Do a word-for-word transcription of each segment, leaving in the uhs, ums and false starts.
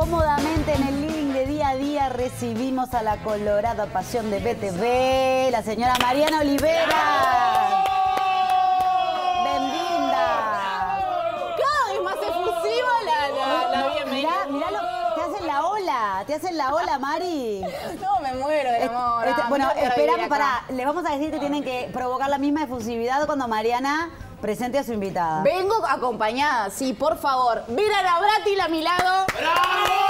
cómodamente en el living de día a día recibimos a la colorada pasión de B T V, la señora Mariana Olivera. Bienvenida. Cada vez más efusiva la, la, la bienvenida. Mirá, mirá lo, te hacen la ola, te hacen la ola, Mari. No, me muero de amor. Este, no, bueno, no esperamos, para, les vamos a decir que tienen que provocar la misma efusividad cuando Mariana presente a su invitada. Vengo acompañada, sí, por favor. Vera Navratil a mi lado. ¡Bravo!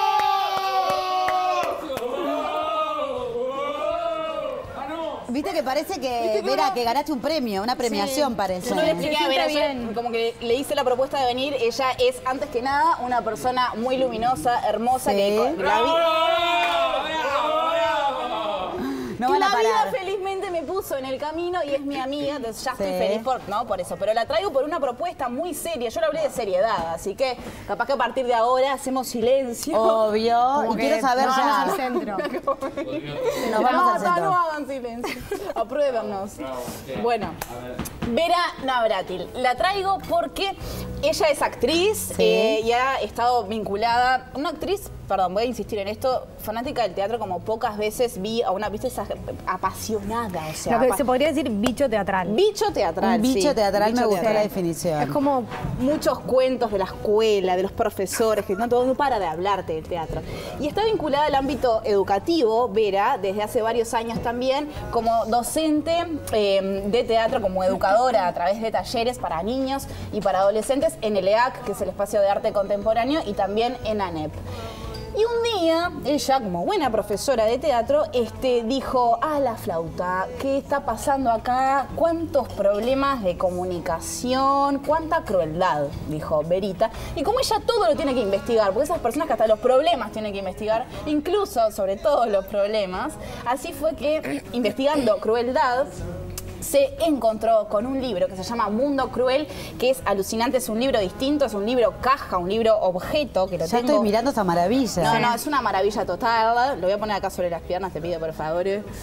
Viste que parece que, Vera, que ganaste un premio, una premiación, Sí. parece. Yo no le expliqué a Vera, yo como que le hice la propuesta de venir. Ella es, antes que nada, una persona muy luminosa, hermosa, Sí. que la vi... No que van a la vida parar. felizmente me puso en el camino y es mi amiga, entonces ya estoy Sí. feliz por, ¿no? por eso. Pero la traigo por una propuesta muy seria. Yo le hablé de seriedad, así que capaz que a partir de ahora hacemos silencio. Obvio. Como Y que quiero saber nos ya. vamos al centro. Nos vamos no, al centro. No, no hagan silencio. Apruébennos. Bueno, Vera Navratil. La traigo porque ella es actriz Sí. eh, y ha estado vinculada. Una actriz, perdón, voy a insistir en esto, fanática del teatro, como pocas veces vi a una, viste, esa apasionada. O sea, Lo que apa- se podría decir bicho teatral. bicho teatral. Un bicho sí. teatral, Bicho me gustó teatral. la definición. Es como Muchos cuentos de la escuela, de los profesores, que no todo no para de hablarte del teatro. Y está vinculada al ámbito educativo, Vera, desde hace varios años también, como docente eh, de teatro, como educadora a través de talleres para niños y para adolescentes en el E A C, que es el Espacio de Arte Contemporáneo, y también en ANEP. Y un día, ella, como buena profesora de teatro, este, dijo, ah, la flauta, ¿qué está pasando acá? ¿Cuántos problemas de comunicación? ¿Cuánta crueldad? Dijo Verita. Y como ella todo lo tiene que investigar, porque esas personas que hasta los problemas tienen que investigar, incluso sobre todo los problemas, así fue que, investigando crueldad, se encontró con un libro que se llama Mundo Cruel, que es alucinante, es un libro distinto, es un libro caja, un libro objeto, que lo Ya tengo... estoy mirando esa maravilla. No, no, es una maravilla total. Lo voy a poner acá sobre las piernas, te pido por favor.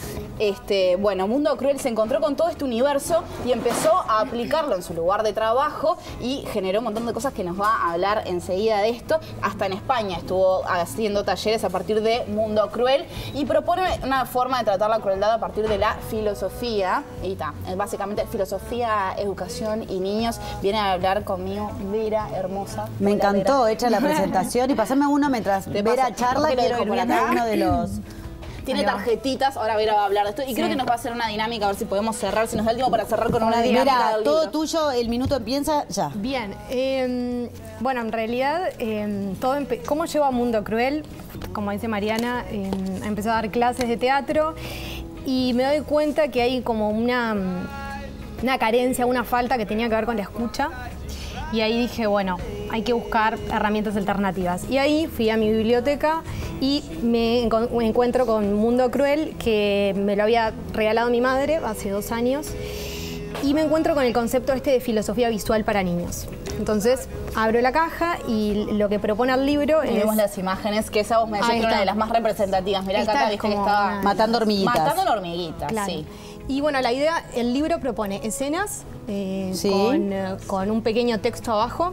Este, bueno, Mundo Cruel se encontró con todo este universo y empezó a aplicarlo en su lugar de trabajo y generó un montón de cosas que nos va a hablar enseguida de esto. Hasta en España estuvo haciendo talleres a partir de Mundo Cruel y propone una forma de tratar la crueldad a partir de la filosofía. Y está, básicamente filosofía, educación y niños. Viene a hablar conmigo Vera, hermosa. Me Hola, encantó, Vera. hecha la presentación. Y pasame uno mientras Te Vera paso. charla, Porque lo quiero dejo ir por viendo acá. uno de los... Tiene Ahí va. tarjetitas, ahora Vera va a hablar de esto y creo que nos va a hacer una dinámica, a ver si podemos cerrar, si nos da el tiempo para cerrar con una dinámica Vera, del todo libro. tuyo, el minuto empieza ya. bien. eh, bueno, en realidad, eh, todo empe- ¿cómo llevo a Mundo Cruel? Como dice Mariana, eh, empezó a dar clases de teatro y me doy cuenta que hay como una, una carencia, una falta que tenía que ver con la escucha. Y ahí dije, bueno, hay que buscar herramientas alternativas. Y ahí fui a mi biblioteca y me enco- me encuentro con Mundo Cruel, que me lo había regalado mi madre hace dos años. Y me encuentro con el concepto este de filosofía visual para niños. Entonces, abro la caja y lo que propone el libro Y es... vemos las imágenes, que esa vos me Ahí decís que era está. una de las más representativas. Mirá, Esta acá es viste que como estaba... una- Matando hormiguitas. Matando en hormiguitas, Claro. sí. Y bueno, la idea, el libro propone escenas eh, Sí. con, eh, con un pequeño texto abajo.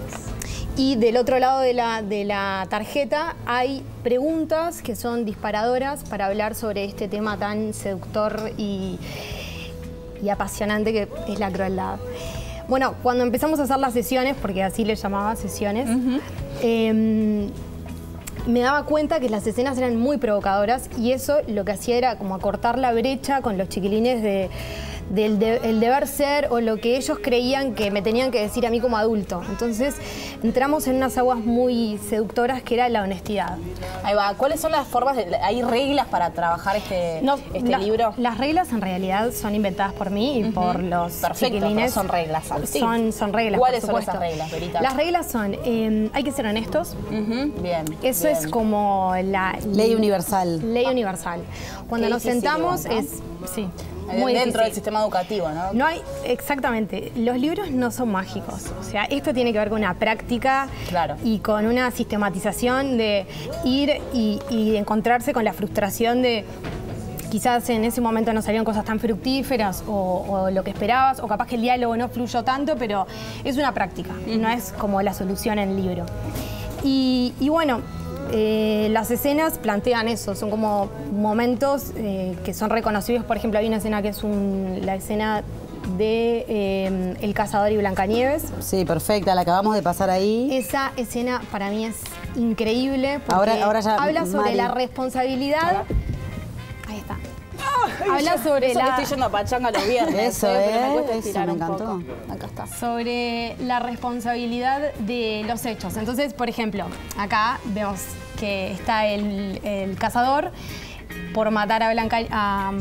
Y del otro lado de la, de la tarjeta hay preguntas que son disparadoras para hablar sobre este tema tan seductor y, y apasionante que es la crueldad. Bueno, cuando empezamos a hacer las sesiones, porque así le llamaba sesiones, em, me daba cuenta que las escenas eran muy provocadoras y eso lo que hacía era como acortar la brecha con los chiquilines de, del de- el deber ser o lo que ellos creían que me tenían que decir a mí como adulto. Entonces entramos en unas aguas muy seductoras que era la honestidad. Ahí va. ¿Cuáles son las formas? De, ¿Hay reglas para trabajar este, No, este la- libro? Las reglas en realidad son inventadas por mí y por los Perfecto, chiquilines. pero son reglas, sí. Son, son reglas, ¿Cuáles por son supuesto. esas reglas, Verita? Las reglas son, eh, hay que ser honestos. Ujú, bien. Eso bien. es como la Ley universal. ley universal. Cuando Qué nos difícil sentamos igual, ¿no? es sí, Eh, muy Dentro difícil. del sistema educativo, ¿no? No hay, exactamente, los libros no son mágicos. O sea, esto tiene que ver con una práctica Claro. y con una sistematización de ir y, y encontrarse con la frustración de quizás en ese momento no salieron cosas tan fructíferas o, o lo que esperabas, o capaz que el diálogo no fluyó tanto, pero es una práctica, no es como la solución en el libro. Y, y bueno, eh, las escenas plantean eso, son como momentos eh, que son reconocidos. Por ejemplo, hay una escena que es un, la escena de eh, El Cazador y Blancanieves. Sí, perfecta, la acabamos de pasar ahí. Esa escena para mí es increíble porque ahora, ahora ya, habla sobre Mari. la responsabilidad. Ahora. Ahí está. Ay, Habla yo- sobre eso la- que estoy yendo a Pachanga los viernes. Eso, eh, pero ¿eh? me cuesta Eso estirar me un encantó. poco. Acá está. Sobre la responsabilidad de los hechos. Entonces, por ejemplo, acá vemos que está el, el cazador por matar a Blanca... A,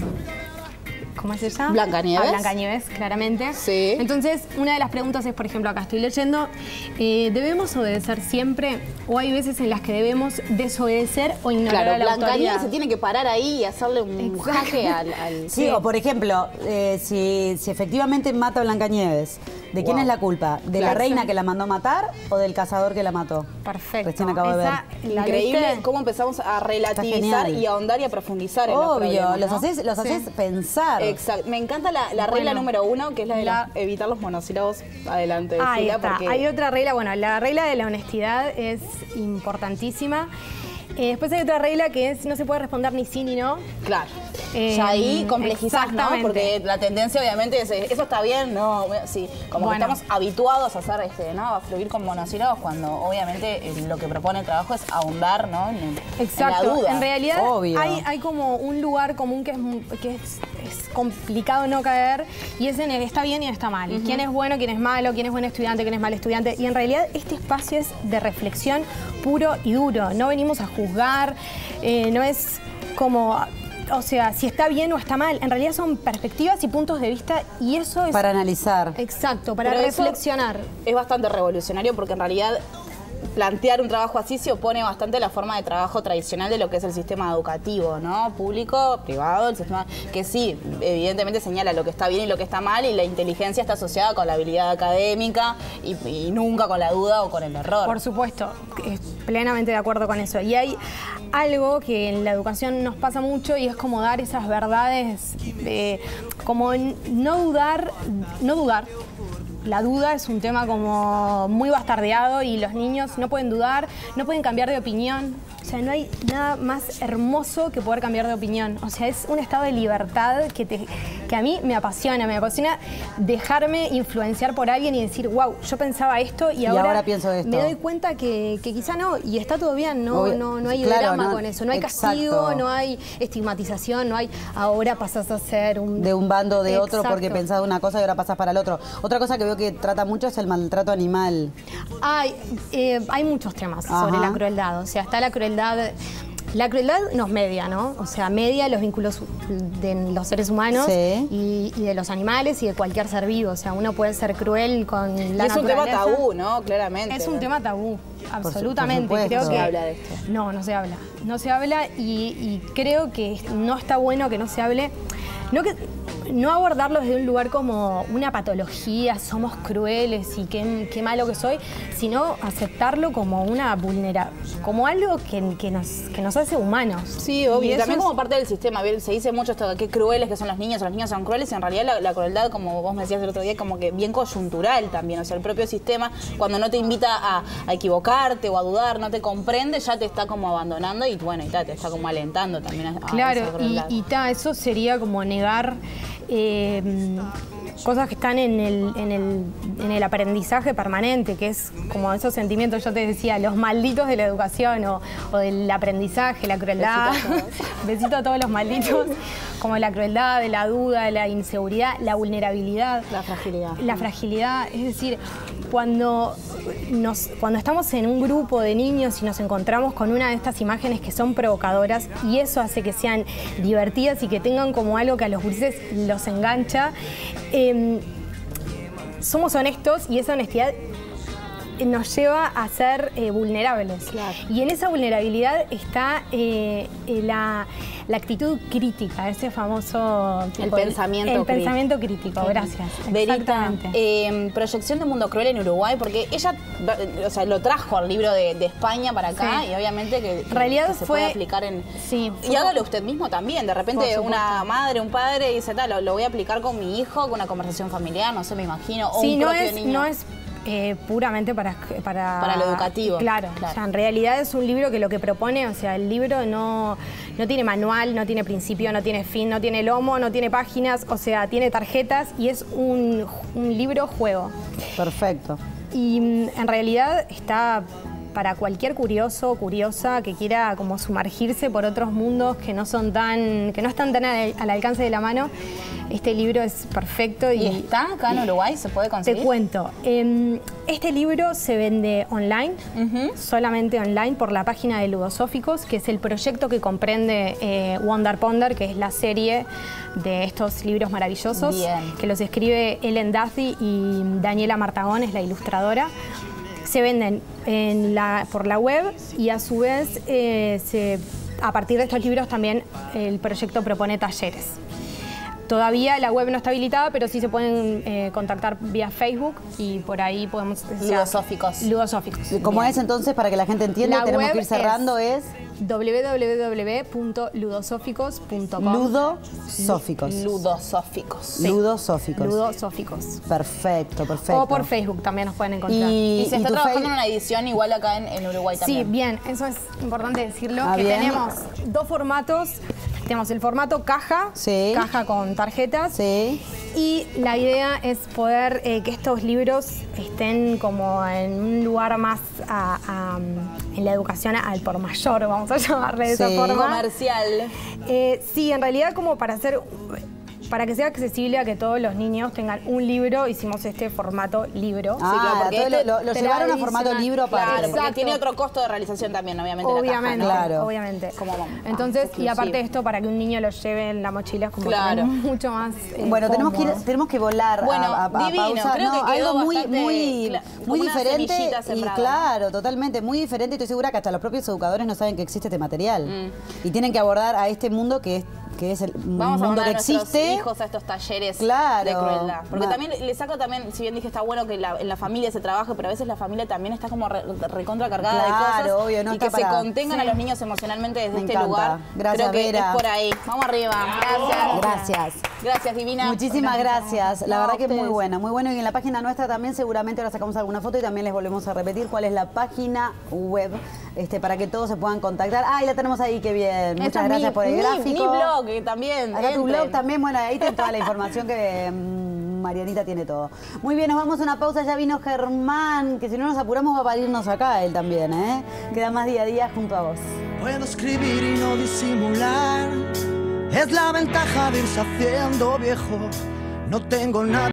¿cómo se llama? Blancanieves. A Blancanieves, claramente. Sí. Entonces, una de las preguntas es, por ejemplo, acá estoy leyendo, eh, ¿debemos obedecer siempre o hay veces en las que debemos desobedecer o ignorar Claro, a la Blancanieves autoridad? se tiene que parar ahí y hacerle un Exacto. jaque al... al- Sí, o por ejemplo, eh, si, si efectivamente mata a Blancanieves, ¿de quién Wow. es la culpa? ¿De la Claro. reina que la mandó a matar o del cazador que la mató? Perfecto. Recién acabo de ver. Esa, ¿la Increíble viste? cómo empezamos a relativizar genial. y a ahondar y a profundizar en los Obvio, problemas, los ¿no? haces, los Sí. haces pensar. Exacto. Me encanta la, la Bueno, regla número uno, que es la de la- los- evitar los monosílabos. Adelante, Ahí decila, está. porque... Hay otra regla, bueno, la regla de la honestidad es importantísima. Eh, después hay otra regla que es no se puede responder ni sí ni no. Claro. Eh, ya ahí complejizás, ¿no? exactamente. Porque la tendencia obviamente es, eso está bien, no, sí, como Bueno. que estamos habituados a hacer este, ¿no? A fluir con monosílabos cuando obviamente eh, lo que propone el trabajo es ahondar, ¿no? En, en Exacto. la duda. En realidad Obvio. hay, hay como un lugar común que es, mu- que es, es complicado no caer y es en el está bien y está mal. Quién es bueno, quién es malo, quién es buen estudiante, quién es mal estudiante. Y en realidad este espacio es de reflexión puro y duro. No venimos a juzgar, eh, no es como... O sea, si está bien o está mal. En realidad son perspectivas y puntos de vista y eso es... Para analizar. Exacto, para Pero eso reflexionar. Es bastante revolucionario porque en realidad plantear un trabajo así se opone bastante a la forma de trabajo tradicional de lo que es el sistema educativo, ¿no? Público, privado, el sistema que sí, evidentemente señala lo que está bien y lo que está mal y la inteligencia está asociada con la habilidad académica y, y nunca con la duda o con el error. Por supuesto, es plenamente de acuerdo con eso. Y hay algo que en la educación nos pasa mucho y es como dar esas verdades, eh, como n- no dudar, no dudar. La duda es un tema como muy bastardeado y los niños no pueden dudar, no pueden cambiar de opinión. O sea, no hay nada más hermoso que poder cambiar de opinión. O sea, es un estado de libertad que, te, que a mí me apasiona. Me apasiona dejarme influenciar por alguien y decir, wow, yo pensaba esto y, Y ahora, ahora pienso esto. me doy cuenta que, que quizá no. Y está todo bien, no, Obvio. no, no hay Claro, drama no, con eso. No hay exacto. castigo, no hay estigmatización, no hay ahora pasas a ser un... De un bando o de otro Exacto. porque pensás una cosa y ahora pasas para el otro. Otra cosa que veo que trata mucho es el maltrato animal. Hay, eh, hay muchos temas Ajá. sobre la crueldad. O sea, está la crueldad. La crueldad nos media, ¿no? O sea, media los vínculos de los seres humanos Sí. y, y de los animales y de cualquier ser vivo. O sea, uno puede ser cruel con la Y es un tema naturaleza. tabú, ¿no? Claramente. Es un tema tabú, absolutamente. por creo supuesto. que No se habla de esto. No, no se habla. No se habla y, y creo que no está bueno que no se hable. No, que, no abordarlo desde un lugar como una patología, somos crueles y qué, qué malo que soy, sino aceptarlo como una vulnera, como algo que, que, nos, que nos hace humanos. Sí, obvio. Y Y eso también es- como parte del sistema. Bien, se dice mucho esto de qué crueles que son los niños, los niños son crueles, y en realidad la, la crueldad, como vos me decías el otro día, como que bien coyuntural también. O sea, el propio sistema, cuando no te invita a, a equivocarte o a dudar, no te comprende, ya te está como abandonando y bueno, y ta, te está como alentando también a, a esa Claro, y, crueldad. y ta, eso sería como negar eh, cosas que están en el, en, el, en el aprendizaje permanente, que es como esos sentimientos, yo te decía, los malditos de la educación o, o del aprendizaje, la crueldad. Besitos a todos. Besito a todos los malditos, como la crueldad, la duda, la inseguridad, la vulnerabilidad. La fragilidad. La fragilidad, es decir, cuando, nos, cuando estamos en un grupo de niños y nos encontramos con una de estas imágenes que son provocadoras y eso hace que sean divertidas y que tengan como algo que a los gurises los engancha, eh, somos honestos y esa honestidad nos lleva a ser eh, vulnerables. Claro. Y en esa vulnerabilidad está eh, eh, la, la actitud crítica, ese famoso... El tipo, pensamiento El crítico. pensamiento crítico, gracias. Verita, Exactamente. eh, proyección de Mundo Cruel en Uruguay, porque ella, o sea, lo trajo al libro de, de España para acá Sí. y obviamente que, En realidad que se fue- puede aplicar en... sí, y fue- hágalo usted mismo también, de repente Por supuesto. una madre, un padre dice, tal, lo, lo voy a aplicar con mi hijo, con una conversación familiar, no sé, me imagino, o Sí, un no propio es, niño. no es eh, puramente para, para... Para lo educativo. Claro, claro. O sea, en realidad es un libro que lo que propone, o sea, el libro no, no tiene manual, no tiene principio, no tiene fin, no tiene lomo, no tiene páginas, o sea, tiene tarjetas y es un, un libro juego. Perfecto. Y en realidad está para cualquier curioso o curiosa que quiera como sumergirse por otros mundos que no son tan, que no están tan al, al alcance de la mano. Este libro es perfecto. ¿Y, ¿Y está acá en Uruguay? ¿Se puede conseguir? Te cuento. Eh, este libro se vende online, Uh-huh. solamente online, por la página de Ludosóficos, que es el proyecto que comprende eh, Wonder Ponder, que es la serie de estos libros maravillosos. Bien. Que los escribe Ellen Duffy y Daniela Martagón, es la ilustradora. Se venden en la, por la web y a su vez eh, se, a partir de estos libros también el proyecto propone talleres. Todavía la web no está habilitada, pero sí se pueden eh, contactar vía Facebook y por ahí podemos... o sea, Ludosóficos. Ludosóficos. ¿Cómo Bien. es entonces, para que la gente entienda, La tenemos web que ir cerrando, es, w w w punto ludosóficos punto com. Ludosóficos. Ludosóficos. Sí. Ludosóficos. Ludosóficos. Perfecto, perfecto. O por Facebook también nos pueden encontrar. Y- Y se está tu trabajando Face- en una edición igual acá en, en Uruguay Sí, también. bien, eso es importante decirlo, Ah, que bien. tenemos dos formatos. Tenemos el formato caja, Sí. caja con tarjetas. Sí. Y la idea es poder eh, que estos libros estén como en un lugar más a- a, en la educación al por mayor, vamos a llamarle de Sí. esa forma. Comercial. Eh, sí, en realidad como para hacer, para que sea accesible a que todos los niños tengan un libro, hicimos este formato libro. Ah, claro, porque entonces este lo, lo llevaron a formato tradicional. libro aparte. Claro, porque Exacto. tiene otro costo de realización también, obviamente. Obviamente, La caja, ¿no? Claro. obviamente. Como, ah, Entonces, y exclusivo. aparte de esto, para que un niño lo lleve en la mochila es como Claro. también mucho más eh, Bueno, tenemos que, ir- cómodo. tenemos que volar Bueno, a, a- a divino, pausa. creo que No, quedó algo muy, bastante muy, cla- muy como una diferente semillita y sembrada. claro, totalmente, muy diferente. Estoy segura que hasta los propios educadores no saben que existe este material Mm. y tienen que abordar a este mundo que es que es el Vamos mundo a mandar que a nuestros existe. hijos a estos talleres Claro. de crueldad. Porque Ma- también le saco también, si bien dije está bueno que la- en la familia se trabaje, pero a veces la familia también está como re- recontra cargada Claro, de cosas. obvio, no y que está se para- contengan a Sí. los niños emocionalmente desde Me este encanta. lugar. Gracias, Creo que Vera. es por ahí. Vamos arriba. Gracias. Gracias. Gracias, Divina. Muchísimas gracias. La No, verdad que es muy ustedes. buena, muy bueno. Y en la página nuestra también seguramente ahora sacamos alguna foto y también les volvemos a repetir cuál es la página web este, para que todos se puedan contactar. Ah, y la tenemos ahí, qué bien. Esta Muchas es gracias mi- por el mi- gráfico. Mi blog que también. Acá tu entren. blog también, bueno, ahí tiene toda la información que mm, Marianita tiene todo. Muy bien, nos vamos a una pausa, ya vino Germán, que si no nos apuramos va a parirnos acá él también, ¿eh? Queda más día a día junto a vos. Puedo escribir y no disimular. Es la ventaja de irse haciendo viejo. No tengo nada.